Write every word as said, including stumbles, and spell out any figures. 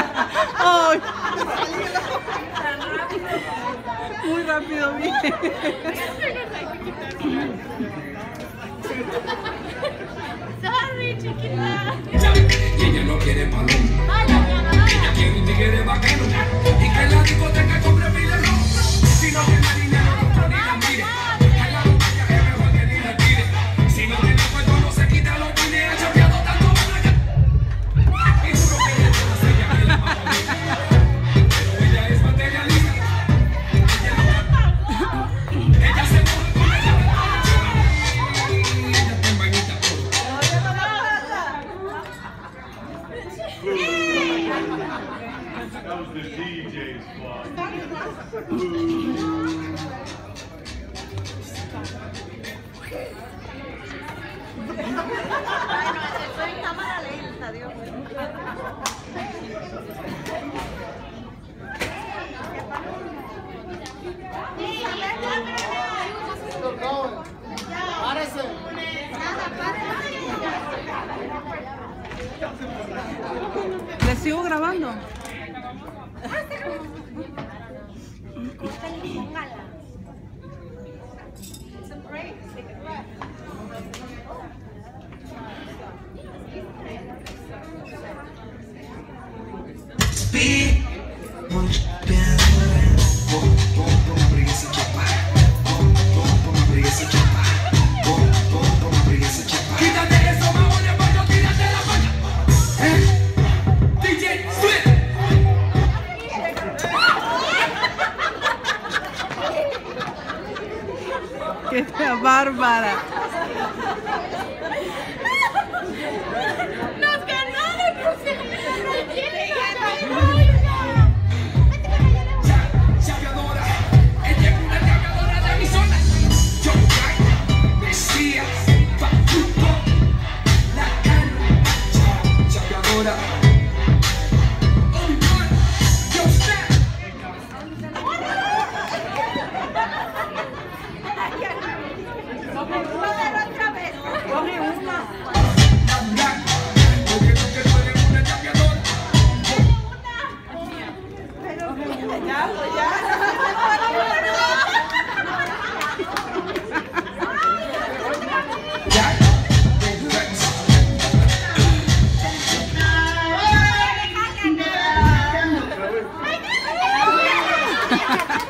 Ay. Muy rápido, bien. Sorry, chiquita. Y ella no quiere paloma. Ella quiere un tigre vaquero. Y que en la discoteca compre mil errores. Si no tiene dinero, no ni la mire. En la botella es mejor que ni la tire. Si no tiene cuento, no se quita los pines. Ha chapeado tanto para que. Y juro que ella no se llama la más bonita. Pero ella es materialista. Ella se mueve con ella. Ella está en vainita. That was the D J's fault. Estoy en cámara lenta, Dios mío. ¿Le sigo grabando? Quítate eso, mamones, pollo, tírate la mano. D J Swift. ¡Qué bárbara! ¡Nos ganaron! Chapeadora, ella es una chapeadora de mi zona. Yo caí, Mesías, Pachuco, la cana. Chapeadora. Oh, boy, yo sé. Otra vez. Coge una. Porque tú que tú eres una chapeadora. Ya, pues ya. Ya. ¡Ay,